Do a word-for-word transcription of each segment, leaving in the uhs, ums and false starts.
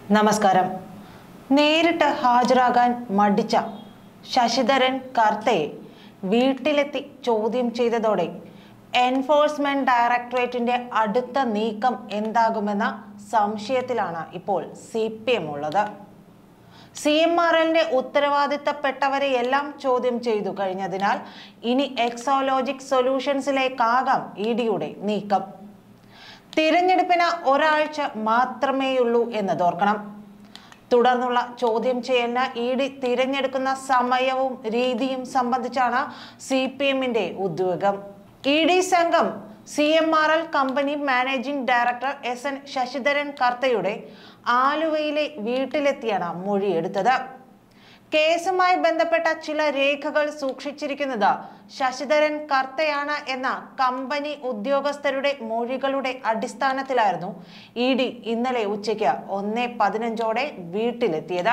നമസ്കാരം. നേരിട്ട് ഹാജരാകാൻ മടിച്ച ശശിധരൻ കർത്തയെ വീട്ടിലെത്തി ചോദ്യം ചെയ്തതോടെ എൻഫോഴ്സ്മെന്റ് ഡയറക്ടറേറ്റിന്റെ അടുത്ത നീക്കം എന്താകുമെന്ന സംശയത്തിലാണ് ഇപ്പോൾ സി പി എം ഉള്ളത്. സി എം ആർ എല്ലിന്റെ ഉത്തരവാദിത്തപ്പെട്ടവരെയെല്ലാം ചോദ്യം ചെയ്തു കഴിഞ്ഞതിനാൽ ഇനി എക്സോലോജിക് സൊല്യൂഷൻസിലേക്കാകാം ഇ ഡിയുടെ നീക്കം. തിരഞ്ഞെടുപ്പിന് ഒരാഴ്ച മാത്രമേയുള്ളൂ എന്നതോർക്കണം. തുടർന്നുള്ള ചോദ്യം ചെയ്യലിന് ഇ ഡി തിരഞ്ഞെടുക്കുന്ന സമയവും രീതിയും സംബന്ധിച്ചാണ് സി പി എമ്മിന്റെ ഉദ്വേഗം. ഇ ഡി സംഘം സി എം ആർ എൽ കമ്പനി managing director S N Sasidharan കർത്തയുടെ ആലുവയിലെ വീട്ടിലെത്തിയാണ് മൊഴിയെടുത്തത്. കേസുമായി ബന്ധപ്പെട്ട ചില രേഖകൾ സൂക്ഷിച്ചിരിക്കുന്നത് ശശിധരൻ കർത്തയാണ് എന്ന കമ്പനി ഉദ്യോഗസ്ഥരുടെ മൊഴികളുടെ അടിസ്ഥാനത്തിലായിരുന്നു ഇ ഡി ഇന്നലെ ഉച്ചയ്ക്ക് ഒന്ന് പതിനഞ്ചോടെ വീട്ടിലെത്തിയത്.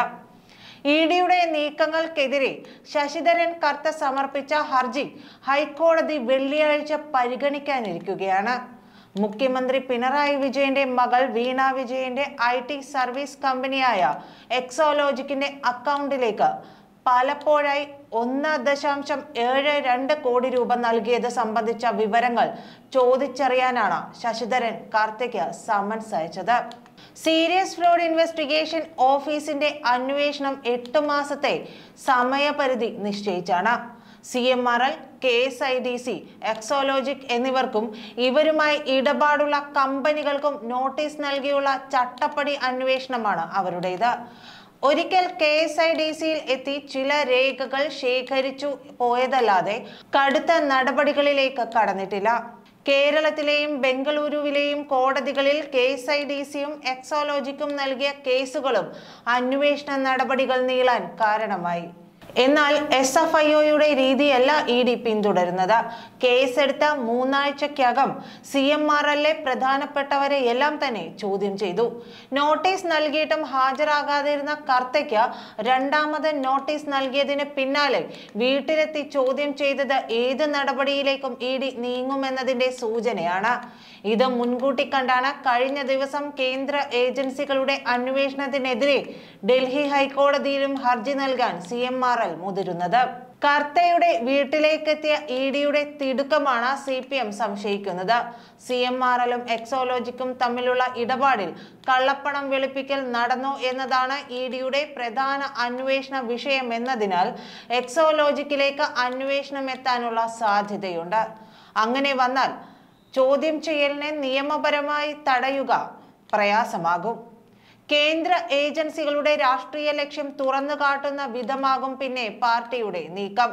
ഇ ഡിയുടെ നീക്കങ്ങൾക്കെതിരെ ശശിധരൻ കർത്ത സമർപ്പിച്ച ഹർജി ഹൈക്കോടതി വെള്ളിയാഴ്ച പരിഗണിക്കാനിരിക്കുകയാണ്. മുഖ്യമന്ത്രി പിണറായി വിജയന്റെ മകൾ വീണ വിജയന്റെ ഐ ടി സർവീസ് കമ്പനിയായ എക്സോലോജിക്കിന്റെ അക്കൗണ്ടിലേക്ക് പലപ്പോഴായി ഒന്ന് ദശാംശം ഏഴ് രണ്ട് കോടി രൂപ നൽകിയത് സംബന്ധിച്ച വിവരങ്ങൾ ചോദിച്ചറിയാനാണ് ശശിധരൻ കർത്തയ്ക്ക് സമൻസ് അയച്ചത്. സീരിയസ് ഫ്രോഡ് ഇൻവെസ്റ്റിഗേഷൻ ഓഫീസിന്റെ അന്വേഷണം എട്ട് മാസത്തെ സമയപരിധി നിശ്ചയിച്ചാണ്. C M R L, K S I D C, Exalogic എന്നിവർക്കും ഇവരുമായി ഇടപാടുള്ള കമ്പനികൾക്കും നോട്ടീസ് നൽകിയുള്ള ചട്ടപ്പടി അന്വേഷണമാണ് അവരുടേത്. ഒരിക്കൽ കെ എസ് ഐ ഡി സിയിൽ എത്തി ചില രേഖകൾ ശേഖരിച്ചു പോയതല്ലാതെ കടുത്ത നടപടികളിലേക്ക് കടന്നിട്ടില്ല. കേരളത്തിലെയും ബംഗളൂരുവിലെയും കോടതികളിൽ കെ എസ് ഐ ഡി സിയും എക്സോലോജിക്കും നൽകിയ കേസുകളും അന്വേഷണ നടപടികൾ നീളാൻ കാരണമായി. എന്നാൽ എസ് എഫ് ഐ ഒയുടെ രീതിയല്ല ഇ ഡി പിന്തുടരുന്നത്. കേസെടുത്ത മൂന്നാഴ്ചക്കകം സി എം ആർ എല്ലിലെ പ്രധാനപ്പെട്ടവരെ എല്ലാം തന്നെ ചോദ്യം ചെയ്തു. നോട്ടീസ് നൽകിയിട്ടും ഹാജരാകാതിരുന്ന കർത്തയ്ക്ക് രണ്ടാമത് നോട്ടീസ് നൽകിയതിന് പിന്നാലെ വീട്ടിലെത്തി ചോദ്യം ചെയ്തത് ഏത് നടപടിയിലേക്കും ഇ ഡി നീങ്ങുമെന്നതിന്റെ സൂചനയാണ്. ഇത് മുൻകൂട്ടി കണ്ടാണ് കഴിഞ്ഞ ദിവസം കേന്ദ്ര ഏജൻസികളുടെ അന്വേഷണത്തിനെതിരെ ഡൽഹി ഹൈക്കോടതിയിലും ഹർജി നൽകാൻ സി എം ആർ എൽ മുതിരുന്നത്. കർത്തയുടെ വീട്ടിലേക്കെത്തിയ ഇ ഡിയുടെ തിടുക്കമാണ് സി പി എം സംശയിക്കുന്നത്. സി എം ആർ എല്ലും എക്സോലോജിക്കും തമ്മിലുള്ള ഇടപാടിൽ കള്ളപ്പണം വെളുപ്പിക്കൽ നടന്നു എന്നതാണ് ഇ ഡിയുടെ പ്രധാന അന്വേഷണ വിഷയം എന്നതിനാൽ എക്സോലോജിക്കിലേക്ക് അന്വേഷണം എത്താനുള്ള സാധ്യതയുണ്ട്. അങ്ങനെ വന്നാൽ ചോദ്യം ചെയ്യലിനെ നിയമപരമായി തടയുക പ്രയാസമാകും. കേന്ദ്ര ഏജൻസികളുടെ രാഷ്ട്രീയ ലക്ഷ്യം തുറന്നു കാട്ടുന്ന വിധമാകും പിന്നെ പാർട്ടിയുടെ നീക്കം.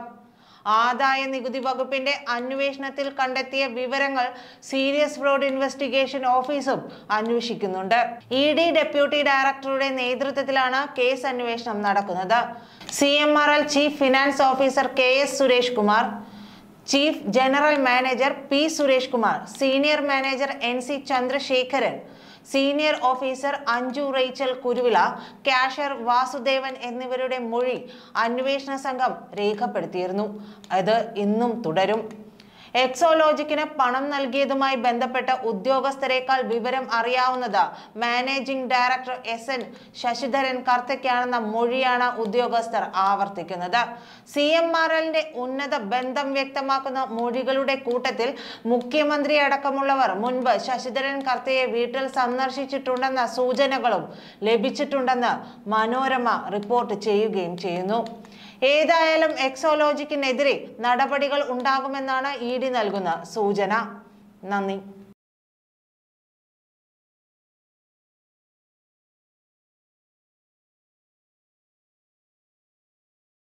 ആദായ നികുതി വകുപ്പിന്റെ അന്വേഷണത്തിൽ കണ്ടെത്തിയ വിവരങ്ങൾ സീരിയസ് ഫ്രോഡ് ഇൻവെസ്റ്റിഗേഷൻ ഓഫീസും അന്വേഷിക്കുന്നുണ്ട്. ഇ ഡി ഡെപ്യൂട്ടി ഡയറക്ടറുടെ നേതൃത്വത്തിലാണ് കേസ് അന്വേഷണം നടക്കുന്നത്. C M R L chief finance officer K S Suresh Kumar, chief general manager P Suresh Kumar, senior manager N C Chandrasekharan, senior officer Anju Rachel Kuruvila, cashier Vasudevan എന്നിവരുടെ മൊഴി അന്വേഷണ സംഘം രേഖപ്പെടുത്തിയിരുന്നു. അത് ഇന്നും തുടരും. എക്സോലോജിക്കിന് പണം നൽകിയതുമായി ബന്ധപ്പെട്ട ഉദ്യോഗസ്ഥരെക്കാൾ വിവരം അറിയാവുന്നത് managing director S N Sasidharan കർത്തയ്ക്കാണെന്ന മൊഴിയാണ് ഉദ്യോഗസ്ഥർ ആവർത്തിക്കുന്നത്. സി എം ആർ എല്ലിന്റെ ഉന്നത ബന്ധം വ്യക്തമാക്കുന്ന മൊഴികളുടെ കൂട്ടത്തിൽ മുഖ്യമന്ത്രി അടക്കമുള്ളവർ മുൻപ് ശശിധരൻ കർത്തയെ വീട്ടിൽ സന്ദർശിച്ചിട്ടുണ്ടെന്ന സൂചനകളും ലഭിച്ചിട്ടുണ്ടെന്ന് മനോരമ റിപ്പോർട്ട് ചെയ്യുകയും ചെയ്യുന്നു. ഏതായാലും എക്സോലോജിക്കിനെതിരെ നടപടികൾ ഉണ്ടാകുമെന്നാണ് ഇ ഡി നൽകുന്ന സൂചന. നന്ദി.